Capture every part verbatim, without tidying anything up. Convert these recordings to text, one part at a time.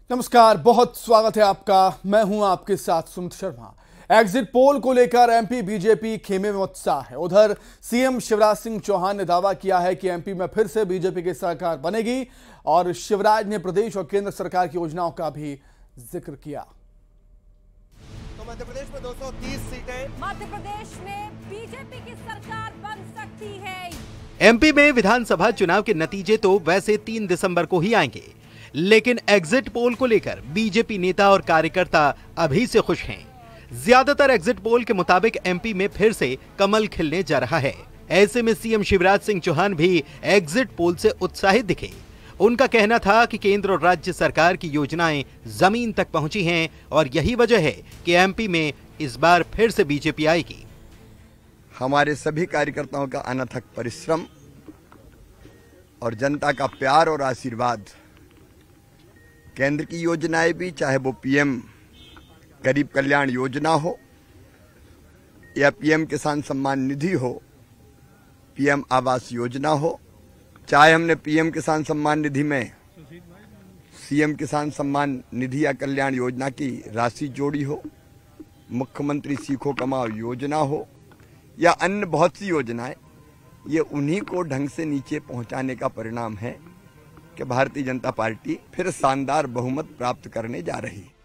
नमस्कार, बहुत स्वागत है आपका। मैं हूं आपके साथ सुमित शर्मा। एग्जिट पोल को लेकर एमपी बीजेपी खेमे में उत्साह है। उधर सीएम शिवराज सिंह चौहान ने दावा किया है कि एमपी में फिर से बीजेपी की सरकार बनेगी और शिवराज ने प्रदेश और केंद्र सरकार की योजनाओं का भी जिक्र किया। तो मध्य प्रदेश में दो सौ तीस सीटें, मध्य प्रदेश में बीजेपी की सरकार बन सकती है। एमपी में विधानसभा चुनाव के नतीजे तो वैसे तीन दिसंबर को ही आएंगे, लेकिन एग्जिट पोल को लेकर बीजेपी नेता और कार्यकर्ता अभी से खुश हैं। ज्यादातर एग्जिट पोल के मुताबिक एमपी में फिर से कमल खिलने जा रहा है। ऐसे में सीएम शिवराज सिंह चौहान भी एग्जिट पोल से उत्साहित दिखे। उनका कहना था कि केंद्र और राज्य सरकार की योजनाएं जमीन तक पहुंची हैं और यही वजह है कि एमपी में इस बार फिर से बीजेपी आएगी। हमारे सभी कार्यकर्ताओं का अनथक परिश्रम और जनता का प्यार और आशीर्वाद, केंद्र की योजनाएं भी, चाहे वो पीएम गरीब कल्याण योजना हो या पीएम किसान सम्मान निधि हो, पीएम आवास योजना हो, चाहे हमने पीएम किसान सम्मान निधि में सीएम किसान सम्मान निधि या कल्याण योजना की राशि जोड़ी हो, मुख्यमंत्री सीखो कमाओ योजना हो या अन्य बहुत सी योजनाएं, ये उन्हीं को ढंग से नीचे पहुंचाने का परिणाम है कि भारतीय जनता पार्टी फिर शानदार बहुमत प्राप्त करने जा रही है।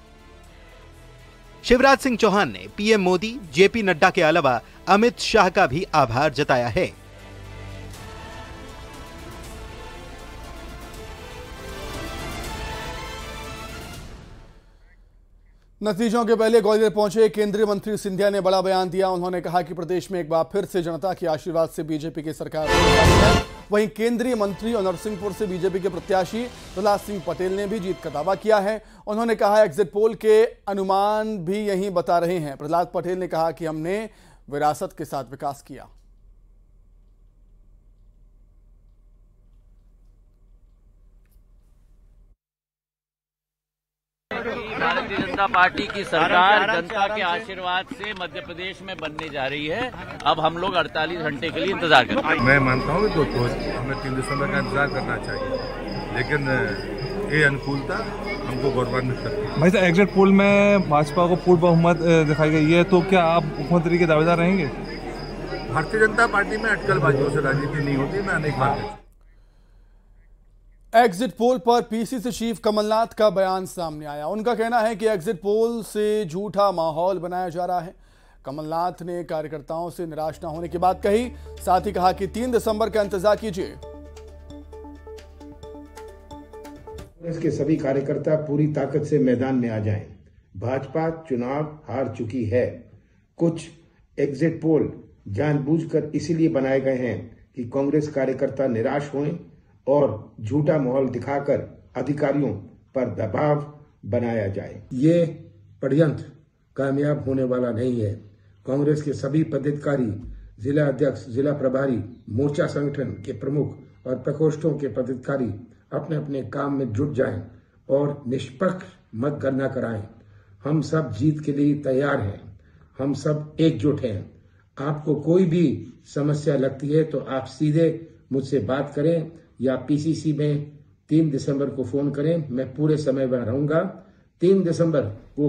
शिवराज सिंह चौहान ने पीएम मोदी, जेपी नड्डा के अलावा अमित शाह का भी आभार जताया है। नतीजों के पहले ग्वालियर पहुंचे केंद्रीय मंत्री सिंधिया ने बड़ा बयान दिया। उन्होंने कहा कि प्रदेश में एक बार फिर से जनता के आशीर्वाद से बीजेपी की सरकार बनने वाली है। वहीं केंद्रीय मंत्री और नरसिंहपुर से बीजेपी के प्रत्याशी प्रहलाद सिंह पटेल ने भी जीत का दावा किया है। उन्होंने कहा एग्जिट पोल के अनुमान भी यही बता रहे हैं। प्रहलाद पटेल ने कहा कि हमने विरासत के साथ विकास किया। भारतीय जनता पार्टी की सरकार जनता के आशीर्वाद से मध्य प्रदेश में बनने जा रही है। अब हम लोग अड़तालीस घंटे के लिए इंतजार करते हैं। मैं मानता हूँ तो, तो हमें तीन दिसंबर का इंतजार करना चाहिए, लेकिन ये अनुकूलता हमको गौरवान्वित करती है। भाई साहब, एग्जिट पोल में भाजपा को पूर्ण बहुमत दिखाई गई है, तो क्या आप मुख्यमंत्री के दावेदार रहेंगे? भारतीय जनता पार्टी में अटकलबाजियों से राजनीति नहीं होती। मैं अनेक बार एग्जिट पोल पर पीसीसी चीफ कमलनाथ का बयान सामने आया। उनका कहना है कि एग्जिट पोल से झूठा माहौल बनाया जा रहा है। कमलनाथ ने कार्यकर्ताओं से निराश न होने की बात कही। साथ ही कहा कि तीन दिसंबर का इंतजार कीजिए। कांग्रेस के सभी कार्यकर्ता पूरी ताकत से मैदान में आ जाएं। भाजपा चुनाव हार चुकी है। कुछ एग्जिट पोल जानबूझकर इसीलिए बनाए गए हैं कि कांग्रेस कार्यकर्ता निराश हों और झूठा माहौल दिखाकर अधिकारियों पर दबाव बनाया जाए। ये षड्यंत्र कामयाब होने वाला नहीं है। कांग्रेस के सभी पदाधिकारी, जिला अध्यक्ष, जिला प्रभारी, मोर्चा संगठन के प्रमुख और प्रकोष्ठों के पदाधिकारी अपने अपने काम में जुट जाएं और निष्पक्ष मतगणना कराएं। हम सब जीत के लिए तैयार हैं। हम सब एकजुट हैं। आपको कोई भी समस्या लगती है तो आप सीधे मुझसे बात करें या पीसीसी में तीन दिसंबर को फोन करें। मैं पूरे समय में रहूंगा। तीन दिसंबर को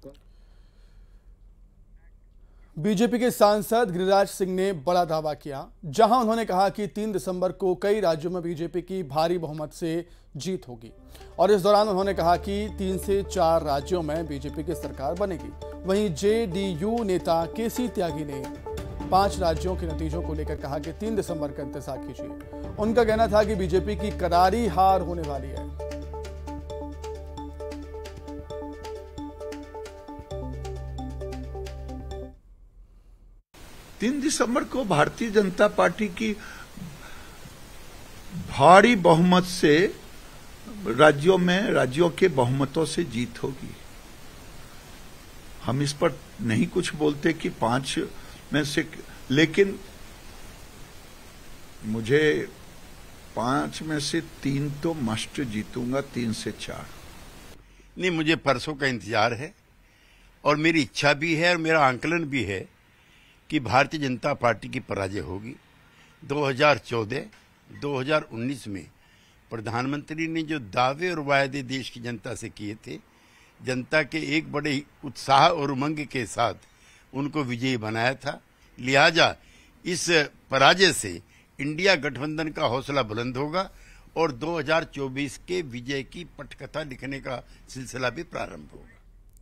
बीजेपी के सांसद गिरिराज सिंह ने बड़ा दावा किया, जहां उन्होंने कहा कि तीन दिसंबर को कई राज्यों में बीजेपी की भारी बहुमत से जीत होगी। और इस दौरान उन्होंने कहा कि तीन से चार राज्यों में बीजेपी की सरकार बनेगी। वहीं जेडीयू नेता केसी त्यागी ने पांच राज्यों के नतीजों को लेकर कहा कि तीन दिसंबर का इंतजार कीजिए। उनका कहना था कि बीजेपी की करारी हार होने वाली है। तीन दिसंबर को भारतीय जनता पार्टी की भारी बहुमत से राज्यों में राज्यों के बहुमतों से जीत होगी। हम इस पर नहीं कुछ बोलते कि पांच में से, लेकिन मुझे पांच में से तीन तो मस्ट जीतूंगा, तीन से चार नहीं। मुझे परसों का इंतजार है और मेरी इच्छा भी है और मेरा आंकलन भी है कि भारतीय जनता पार्टी की पराजय होगी। दो हज़ार चौदह दो हज़ार उन्नीस में प्रधानमंत्री ने जो दावे और वायदे देश की जनता से किए थे, जनता के एक बड़े उत्साह और उमंग के साथ उनको विजयी बनाया था। लिहाजा इस पराजय से इंडिया गठबंधन का हौसला बुलंद होगा और दो हज़ार चौबीस के विजय की पटकथा लिखने का सिलसिला भी प्रारंभ होगा।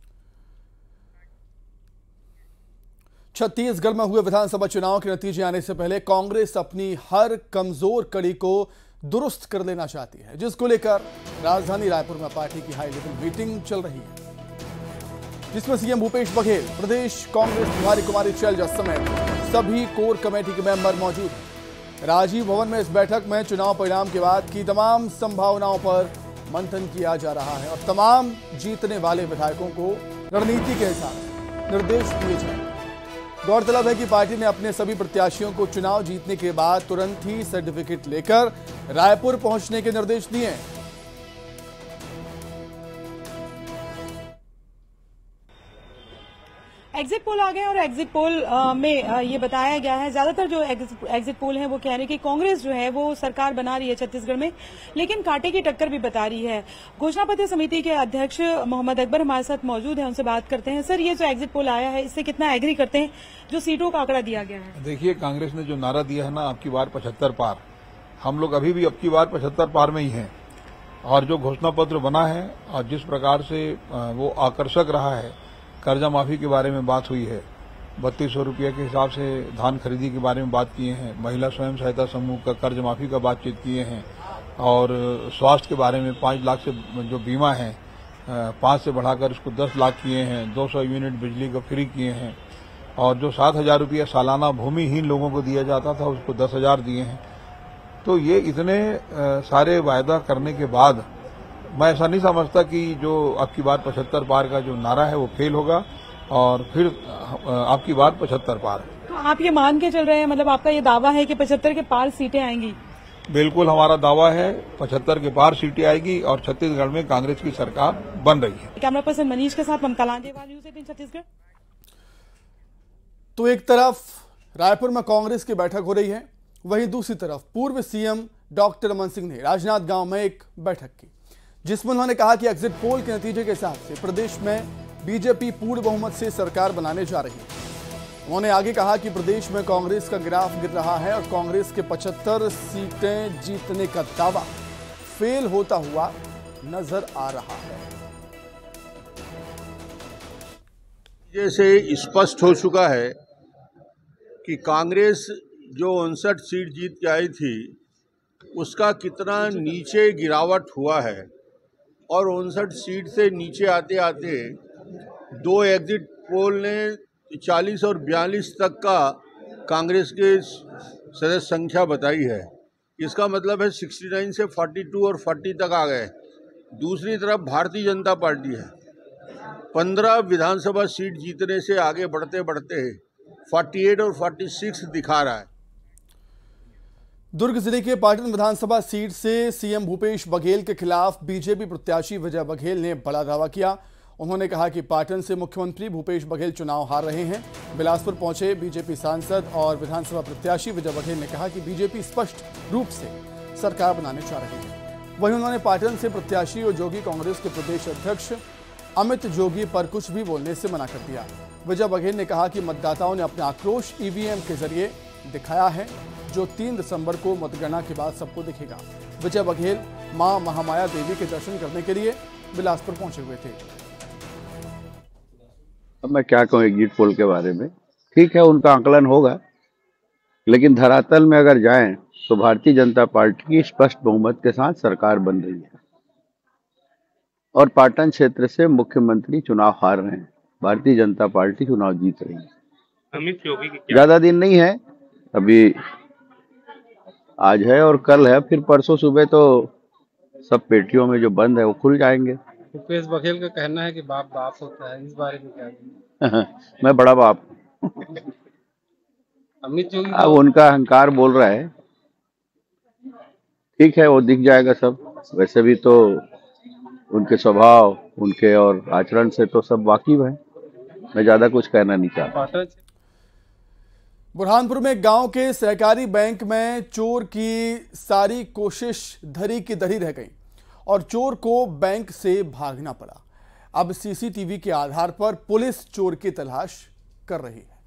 छत्तीसगढ़ में हुए विधानसभा चुनाव के नतीजे आने से पहले कांग्रेस अपनी हर कमजोर कड़ी को दुरुस्त कर लेना चाहती है, जिसको लेकर राजधानी रायपुर में पार्टी की हाई लेवल मीटिंग चल रही है, जिसमें सीएम भूपेश बघेल, प्रदेश कांग्रेस प्रभारी कुमारी शैलजा समेत सभी कोर कमेटी के मेंबर मौजूद हैं। राजीव भवन में इस बैठक में चुनाव परिणाम के बाद की तमाम संभावनाओं पर मंथन किया जा रहा है और तमाम जीतने वाले विधायकों को रणनीति के हिसाब निर्देश दिए जाएंगे। गौरतलब है कि पार्टी ने अपने सभी प्रत्याशियों को चुनाव जीतने के बाद तुरंत ही सर्टिफिकेट लेकर रायपुर पहुंचने के निर्देश दिए हैं। एग्जिट पोल आ गए और एग्जिट पोल आ, में आ, ये बताया गया है, ज्यादातर जो एग्जिट पोल हैं वो कह रहे हैं कि कांग्रेस जो है वो सरकार बना रही है छत्तीसगढ़ में, लेकिन कांटे की टक्कर भी बता रही है। घोषणा पत्र समिति के अध्यक्ष मोहम्मद अकबर हमारे साथ मौजूद हैं, उनसे बात करते हैं। सर, ये जो एग्जिट पोल आया है इससे कितना एग्री करते हैं जो सीटों का आंकड़ा दिया गया है? देखिए, कांग्रेस ने जो नारा दिया है ना, अब की बार पचहत्तर पार, हम लोग अभी भी अब की बार पचहत्तर पार में ही हैं। और जो घोषणा पत्र बना है और जिस प्रकार से वो आकर्षक रहा है, कर्जा माफी के बारे में बात हुई है, बत्तीस सौ रुपये के हिसाब से धान खरीदी के बारे में बात किए हैं, महिला स्वयं सहायता समूह का कर्ज माफी का बातचीत किए हैं और स्वास्थ्य के बारे में पांच लाख से जो बीमा है पांच से बढ़ाकर उसको दस लाख किए हैं, दो सौ यूनिट बिजली का फ्री किए हैं और जो सात हजार रुपया सालाना भूमिहीन लोगों को दिया जाता था उसको दस हजार दिए हैं। तो ये इतने सारे वायदा करने के बाद मैं ऐसा नहीं समझता कि जो आपकी बार पचहत्तर पार का जो नारा है वो फेल होगा और फिर आपकी बार पचहत्तर पार। तो आप ये मान के चल रहे हैं, मतलब आपका ये दावा है कि पचहत्तर के पार सीटें आएंगी? बिल्कुल, हमारा दावा है पचहत्तर के पार सीटें आएगी और छत्तीसगढ़ में कांग्रेस की सरकार बन रही है। कैमरा पर्सन मनीष के साथ ममता लांजेवाल, न्यूज़ एटीन छत्तीसगढ़। तो एक तरफ रायपुर में कांग्रेस की बैठक हो रही है, वहीं दूसरी तरफ पूर्व सीएम डॉक्टर रमन सिंह ने राजनांद गांव में एक बैठक की, जिसमें उन्होंने कहा कि एग्जिट पोल के नतीजे के हिसाब से प्रदेश में बीजेपी पूर्ण बहुमत से सरकार बनाने जा रही है। उन्होंने आगे कहा कि प्रदेश में कांग्रेस का ग्राफ गिर रहा है और कांग्रेस के पचहत्तर सीटें जीतने का दावा फेल होता हुआ नजर आ रहा है। जैसे स्पष्ट हो चुका है कि कांग्रेस जो उनसठ सीट जीत के आई थी उसका कितना नीचे गिरावट हुआ है और उनसठ सीट से नीचे आते आते दो एग्जिट पोल ने चालीस और बयालीस तक का कांग्रेस के सदस्य संख्या बताई है। इसका मतलब है उनहत्तर से बयालीस और चालीस तक आ गए। दूसरी तरफ भारतीय जनता पार्टी है, पंद्रह विधानसभा सीट जीतने से आगे बढ़ते बढ़ते अड़तालीस और छियालीस दिखा रहा है। दुर्ग जिले के पाटन विधानसभा सीट से सीएम भूपेश बघेल के खिलाफ बीजेपी प्रत्याशी विजय बघेल ने बड़ा दावा किया। उन्होंने कहा कि पाटन से मुख्यमंत्री भूपेश बघेल चुनाव हार रहे हैं। बिलासपुर पहुंचे बीजेपी सांसद और विधानसभा प्रत्याशी विजय बघेल ने कहा कि बीजेपी स्पष्ट रूप से सरकार बनाने जा रही है। वहीं उन्होंने पाटन से प्रत्याशी और जोगी कांग्रेस के प्रदेश अध्यक्ष अमित जोगी पर कुछ भी बोलने से मना कर दिया। विजय बघेल ने कहा कि मतदाताओं ने अपना आक्रोश ईवीएम के जरिए दिखाया है, जो तीन दिसंबर को मतगणना के बाद सबको दिखेगा। विजय बघेल मां महामाया देवी के दर्शन करने के लिए बिलासपुर पहुंचे हुए थे। अब मैं क्या कहूँ एग्जिट पोल के बारे में, ठीक है उनका आकलन होगा, लेकिन धरातल में अगर जाएं तो भारतीय जनता पार्टी की स्पष्ट बहुमत के साथ सरकार बन रही है और पाटन क्षेत्र से मुख्यमंत्री चुनाव हार रहे हैं। भारतीय जनता पार्टी चुनाव जीत रही है। अमित योगी की ज्यादा दिन नहीं है, अभी आज है और कल है, फिर परसों सुबह तो सब पेटियों में जो बंद है वो खुल जाएंगे। भूपेश बघेल का कहना है कि बाप बाप होता है, इस बारे में क्या? मैं बड़ा बाप। अमित योगी अब उनका अहंकार बोल रहा है, ठीक है वो दिख जाएगा सब। वैसे भी तो उनके स्वभाव उनके और आचरण से तो सब वाकिफ है, मैं ज्यादा कुछ कहना नहीं चाहता। बुरहानपुर में गांव के सहकारी बैंक में चोर की सारी कोशिश धरी की धरी रह गई और चोर को बैंक से भागना पड़ा। अब सीसीटीवी के आधार पर पुलिस चोर की तलाश कर रही है।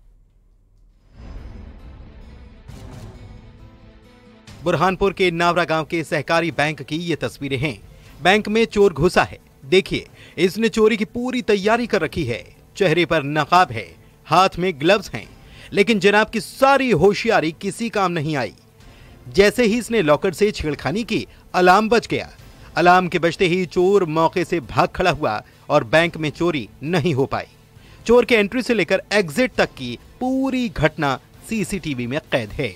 बुरहानपुर के नावरा गांव के सहकारी बैंक की ये तस्वीरें हैं। बैंक में चोर घुसा है। देखिए, इसने चोरी की पूरी तैयारी कर रखी है। चेहरे पर नकाब है, हाथ में ग्लव्स हैं, लेकिन जनाब की सारी होशियारी किसी काम नहीं आई। जैसे ही इसने लॉकर से छेड़खानी की, अलार्म बज गया। अलार्म के बजते ही चोर मौके से भाग खड़ा हुआ और बैंक में चोरी नहीं हो पाई। चोर के एंट्री से लेकर एग्जिट तक की पूरी घटना सीसीटीवी में कैद है।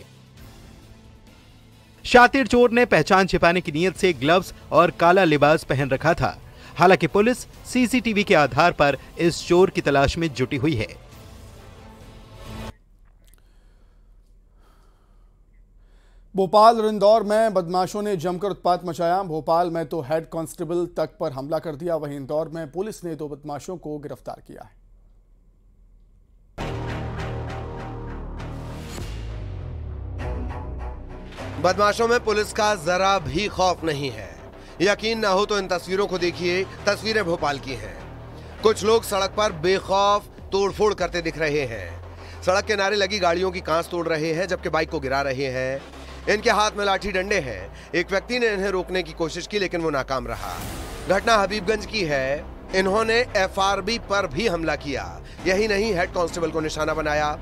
शातिर चोर ने पहचान छिपाने की नीयत से ग्लव्स और काला लिबास पहन रखा था। हालांकि पुलिस सीसीटीवी के आधार पर इस चोर की तलाश में जुटी हुई है। भोपाल और इंदौर में बदमाशों ने जमकर उत्पात मचाया। भोपाल में तो हेड कांस्टेबल तक पर हमला कर दिया। वहीं इंदौर में पुलिस ने दो बदमाशों को गिरफ्तार किया है। बदमाशों में पुलिस का जरा भी खौफ नहीं है। यकीन ना हो तो इन तस्वीरों को देखिए। तस्वीरें भोपाल की हैं। कुछ लोग सड़क पर बेखौफ तोड़फोड़ करते दिख रहे हैं। सड़क किनारे लगी गाड़ियों की कांच तोड़ रहे हैं, जबकि बाइक को गिरा रहे हैं। इनके हाथ में लाठी डंडे हैं। एक व्यक्ति ने इन्हें रोकने की कोशिश की, लेकिन वो नाकाम रहा। घटना हबीबगंज की है। इन्होंने एफआरबी पर भी हमला किया। यही नहीं, हेड कांस्टेबल को निशाना बनाया।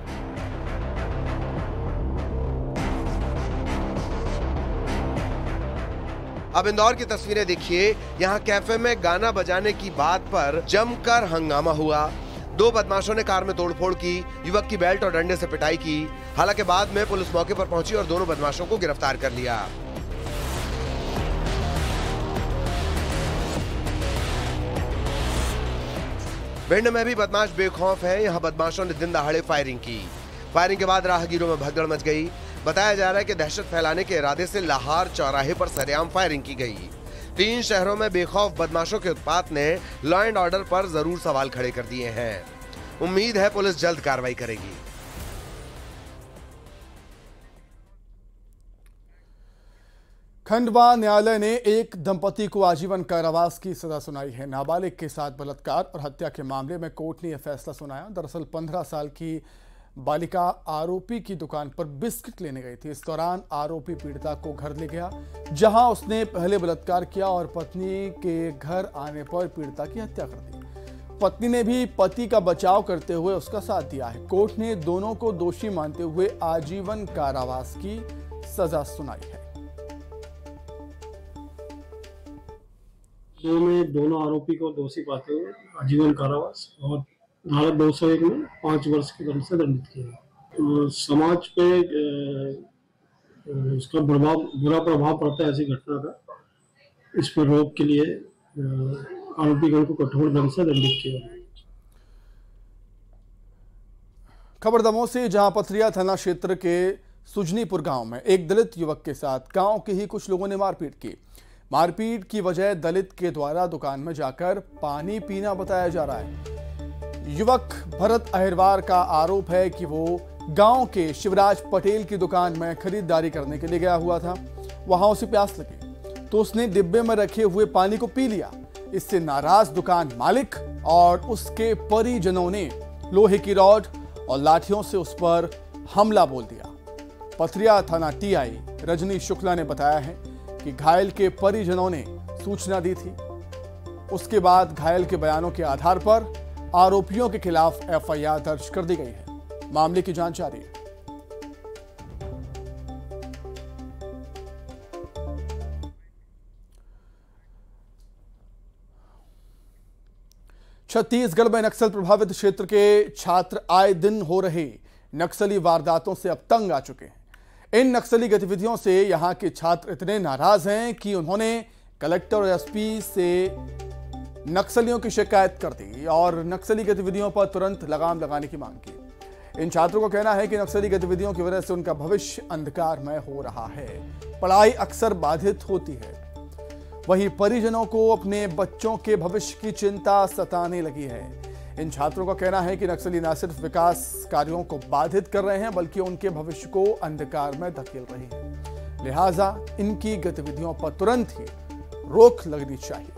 अब इंदौर की तस्वीरें देखिए। यहाँ कैफे में गाना बजाने की बात पर जमकर हंगामा हुआ। दो बदमाशों ने कार में तोड़फोड़ की, युवक की बेल्ट और डंडे से पिटाई की। हालांकि बाद में पुलिस मौके पर पहुंची और दोनों बदमाशों को गिरफ्तार कर लिया। भिंड में भी बदमाश बेखौफ है। यहाँ बदमाशों ने दिन दहाड़े फायरिंग की। फायरिंग के बाद राहगीरों में भगदड़ मच गई। बताया जा रहा है कि दहशत फैलाने के इरादे से लाहौर चौराहे पर सरेआम फायरिंग की गई। तीन शहरों में बेखौफ बदमाशों के उत्पात ने लॉ एंड ऑर्डर पर जरूर सवाल खड़े कर दिए हैं। उम्मीद है पुलिस जल्द कार्रवाई करेगी। खंडवा न्यायालय ने एक दंपति को आजीवन कारावास की सजा सुनाई है। नाबालिग के साथ बलात्कार और हत्या के मामले में कोर्ट ने यह फैसला सुनाया। दरअसल पंद्रह साल की बालिका आरोपी की दुकान पर बिस्किट लेने गई थी। इस दौरान आरोपी पीड़िता को घर ले गया, जहां उसने पहले बलात्कार किया और पत्नी के घर आने पर पीड़िता की हत्या कर दी। पत्नी ने भी पति का बचाव करते हुए उसका साथ दिया है। कोर्ट ने दोनों को दोषी मानते हुए आजीवन कारावास की सजा सुनाई है। दो में दोनों आरोपी को दोषी पाते हुए आजीवन कारावास और धारा दो सौ एक में पांच वर्ष के दंड से दंडित किया। तो समाज पे इसका प्रभाव बुरा प्रभाव पड़ता है ऐसी घटना का। इस पर रोक के लिए आरोपीगण को कठोर दंड से दंडित किया। खबर दमोह से, जहां पथरिया थाना क्षेत्र के सुजनीपुर गांव में एक दलित युवक के साथ गांव के ही कुछ लोगों ने मारपीट की। मारपीट की वजह दलित के द्वारा दुकान में जाकर पानी पीना बताया जा रहा है। युवक भरत अहिरवार का आरोप है कि वो गांव के शिवराज पटेल की दुकान में खरीदारी करने के लिए गया हुआ था। वहां उसे प्यास लगी तो उसने डिब्बे में रखे हुए पानी को पी लिया। इससे नाराज दुकान मालिक और उसके परिजनों ने लोहे की रॉड और लाठियों से उस पर हमला बोल दिया। पथरिया थाना टीआई रजनी शुक्ला ने बताया है कि घायल के परिजनों ने सूचना दी थी। उसके बाद घायल के बयानों के आधार पर आरोपियों के खिलाफ एफआईआर दर्ज कर दी गई है। मामले की जांच जारी है। छत्तीसगढ़ में नक्सल प्रभावित क्षेत्र के छात्र आए दिन हो रहे नक्सली वारदातों से अब तंग आ चुके हैं। इन नक्सली गतिविधियों से यहां के छात्र इतने नाराज हैं कि उन्होंने कलेक्टर और एसपी से नक्सलियों की शिकायत कर दी और नक्सली गतिविधियों पर तुरंत लगाम लगाने की मांग की। इन छात्रों का कहना है कि नक्सली गतिविधियों की वजह से उनका भविष्य अंधकारमय हो रहा है। पढ़ाई अक्सर बाधित होती है। वहीं परिजनों को अपने बच्चों के भविष्य की चिंता सताने लगी है। इन छात्रों का कहना है कि नक्सली न सिर्फ विकास कार्यों को बाधित कर रहे हैं बल्कि उनके भविष्य को अंधकार में धकेल रहे हैं। लिहाजा इनकी गतिविधियों पर तुरंत ही रोक लगनी चाहिए।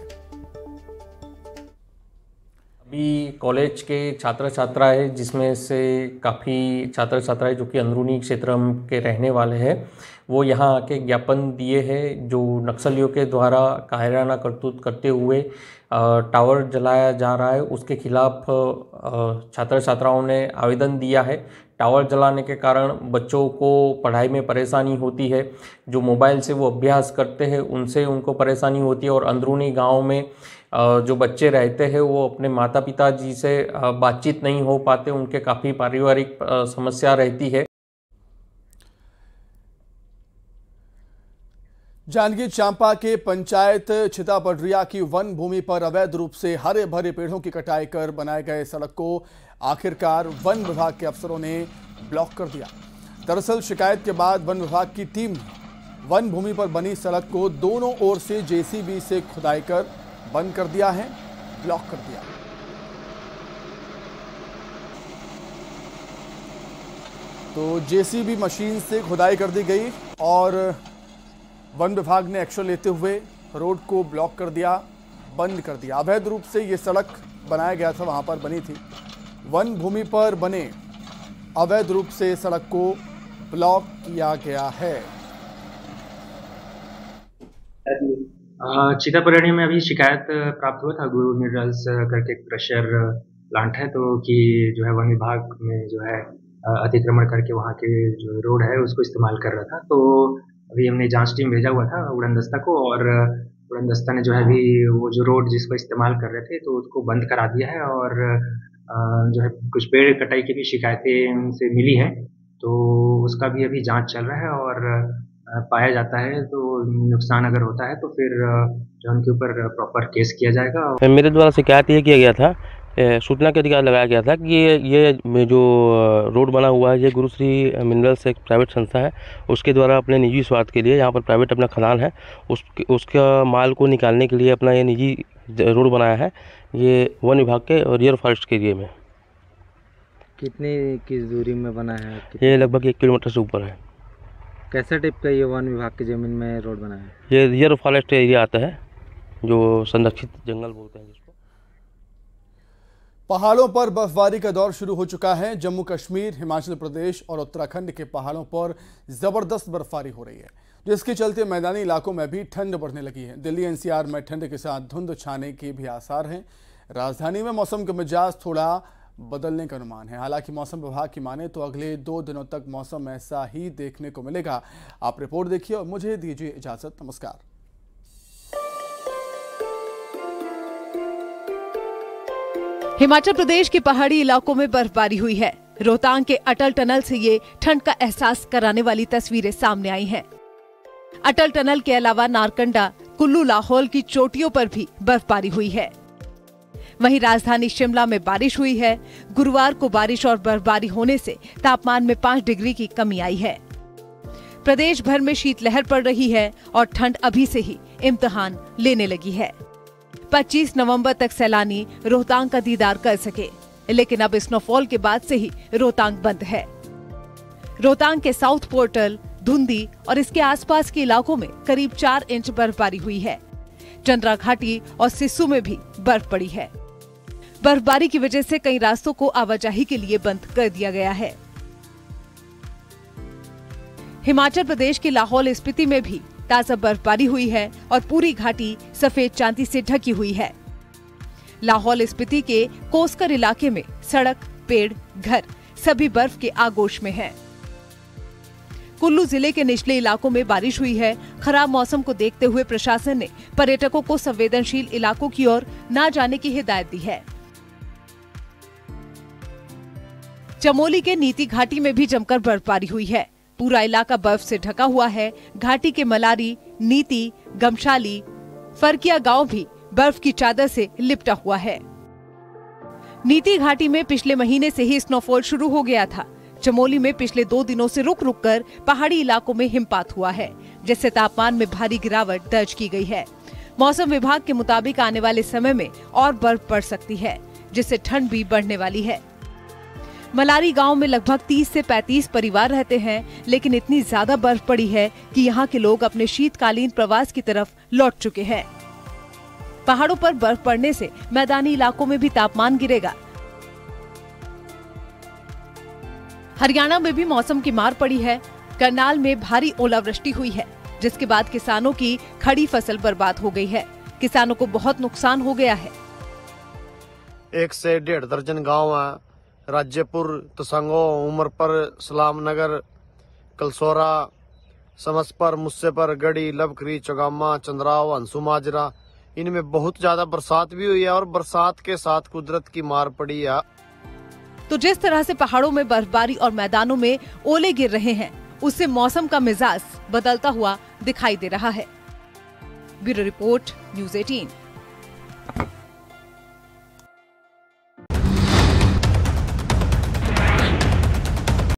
अभी कॉलेज के छात्र छात्राएं जिसमें से काफ़ी छात्र छात्राएं जो कि अंदरूनी क्षेत्र के रहने वाले हैं वो यहाँ आके ज्ञापन दिए हैं जो नक्सलियों के द्वारा कायराना करतूत करते हुए टावर जलाया जा रहा है उसके खिलाफ छात्र छात्राओं ने आवेदन दिया है। टावर जलाने के कारण बच्चों को पढ़ाई में परेशानी होती है, जो मोबाइल से वो अभ्यास करते हैं उनसे उनको परेशानी होती है और अंदरूनी गांव में जो बच्चे रहते हैं वो अपने माता पिता जी से बातचीत नहीं हो पाते, उनके काफ़ी पारिवारिक समस्या रहती है। जांजगीर चांपा के पंचायत छितापडरिया की वन भूमि पर अवैध रूप से हरे भरे पेड़ों की कटाई कर बनाए गए सड़क को आखिरकार वन विभाग के अफसरों ने ब्लॉक कर दिया। दरअसल शिकायत के बाद वन विभाग की टीम ने वन भूमि पर बनी सड़क को दोनों ओर से जेसीबी से खुदाई कर बंद कर दिया है, ब्लॉक कर दिया। तो जेसीबी मशीन से खुदाई कर दी गई और वन विभाग ने एक्शन लेते हुए रोड को ब्लॉक कर दिया, बंद कर दिया। अवैध रूप से ये सड़क बनाया गया था, वहां पर बनी थी। वन भूमि पर बने अवैध रूप से सड़क को ब्लॉक किया गया है। छितापडरिया में अभी शिकायत प्राप्त हुआ था, गुरु मिनरल्स करके क्रशर प्लांट है तो कि जो है वन विभाग में जो है अतिक्रमण करके वहाँ के जो रोड है उसको इस्तेमाल कर रहा था। तो अभी हमने जांच टीम भेजा हुआ था उड़न दस्ता को और उड़न दस्ता ने जो है अभी वो जो रोड जिसको इस्तेमाल कर रहे थे तो उसको बंद करा दिया है और जो है कुछ पेड़ कटाई की भी शिकायतें उनसे मिली है तो उसका भी अभी जांच चल रहा है और पाया जाता है तो नुकसान अगर होता है तो फिर जो उनके ऊपर प्रॉपर केस किया जाएगा। मेरे द्वारा शिकायत ये किया गया था, सूचना के अधिकार लगाया गया था कि ये ये जो रोड बना हुआ है ये गुरुश्री मिनरल्स एक प्राइवेट संस्था है, उसके द्वारा अपने निजी स्वार्थ के लिए यहाँ पर प्राइवेट अपना खदान है उस उसका माल को निकालने के लिए अपना ये निजी रोड बनाया है। ये वन विभाग के और रियर फॉरेस्ट के एरिया में। कितनी किस दूरी में बना है? ये लगभग एक किलोमीटर से ऊपर है। कैसे टाइप का ये वन विभाग की ज़मीन में रोड बना है? ये रियर फॉरेस्ट एरिया आता है जो संरक्षित जंगल बोलते हैं जिसको। पहाड़ों पर बर्फबारी का दौर शुरू हो चुका है। जम्मू कश्मीर, हिमाचल प्रदेश और उत्तराखंड के पहाड़ों पर जबरदस्त बर्फबारी हो रही है, जिसके चलते मैदानी इलाकों में भी ठंड बढ़ने लगी है। दिल्ली एनसीआर में ठंड के साथ धुंध छाने के भी आसार हैं। राजधानी में मौसम का मिजाज थोड़ा बदलने का अनुमान है। हालांकि मौसम विभाग की माने तो अगले दो दिनों तक मौसम ऐसा ही देखने को मिलेगा। आप रिपोर्ट देखिए और मुझे दीजिए इजाजत। नमस्कार। हिमाचल प्रदेश के पहाड़ी इलाकों में बर्फबारी हुई है। रोहतांग के अटल टनल से ये ठंड का एहसास कराने वाली तस्वीरें सामने आई हैं। अटल टनल के अलावा नारकंडा, कुल्लू, लाहौल की चोटियों पर भी बर्फबारी हुई है। वहीं राजधानी शिमला में बारिश हुई है। गुरुवार को बारिश और बर्फबारी होने से तापमान में पाँच डिग्री की कमी आई है। प्रदेश भर में शीतलहर पड़ रही है और ठंड अभी से ही इम्तिहान लेने लगी है। पच्चीस नवंबर तक सैलानी रोहतांग का दीदार कर सके, लेकिन अब स्नोफॉल के बाद से ही रोहतांग बंद है। रोहतांग के साउथ पोर्टल, धुंधी और इसके आसपास के इलाकों में करीब चार इंच बर्फबारी हुई है। चंद्रा घाटी और सिस्सू में भी बर्फ पड़ी है। बर्फबारी की वजह से कई रास्तों को आवाजाही के लिए बंद कर दिया गया है। हिमाचल प्रदेश के लाहौल स्पीति में भी ताजा बर्फबारी हुई है और पूरी घाटी सफेद चांदी से ढकी हुई है। लाहौल स्पीति के कोसकर इलाके में सड़क, पेड़, घर सभी बर्फ के आगोश में हैं। कुल्लू जिले के निचले इलाकों में बारिश हुई है। खराब मौसम को देखते हुए प्रशासन ने पर्यटकों को संवेदनशील इलाकों की ओर न जाने की हिदायत दी है। चमोली के नीति घाटी में भी जमकर बर्फबारी हुई है। पूरा इलाका बर्फ से ढका हुआ है। घाटी के मलारी, नीति, गमशाली, फरकिया गांव भी बर्फ की चादर से लिपटा हुआ है। नीति घाटी में पिछले महीने से ही स्नोफॉल शुरू हो गया था। चमोली में पिछले दो दिनों से रुक रुक कर पहाड़ी इलाकों में हिमपात हुआ है, जिससे तापमान में भारी गिरावट दर्ज की गई है। मौसम विभाग के मुताबिक आने वाले समय में और बर्फ पड़ सकती है, जिससे ठंड भी बढ़ने वाली है। मलारी गांव में लगभग तीस से पैंतीस परिवार रहते हैं, लेकिन इतनी ज्यादा बर्फ पड़ी है कि यहाँ के लोग अपने शीतकालीन प्रवास की तरफ लौट चुके हैं। पहाड़ों पर बर्फ पड़ने से मैदानी इलाकों में भी तापमान गिरेगा। हरियाणा में भी मौसम की मार पड़ी है। करनाल में भारी ओलावृष्टि हुई है, जिसके बाद किसानों की खड़ी फसल बर्बाद हो गई है। किसानों को बहुत नुकसान हो गया है। एक से डेढ़ दर्जन गांव है, राज्यपुर, तसंगो, उमरपर, सलाम नगर, कलसोरा, समसपर, मुस्सेपर, गढ़ी, लबखरी, चौगामा, चंद्राव, हंसू माजरा, इनमें बहुत ज्यादा बरसात भी हुई है और बरसात के साथ कुदरत की मार पड़ी है। तो जिस तरह से पहाड़ों में बर्फबारी और मैदानों में ओले गिर रहे हैं, उससे मौसम का मिजाज बदलता हुआ दिखाई दे रहा है। ब्यूरो रिपोर्ट, न्यूज़ अठारह।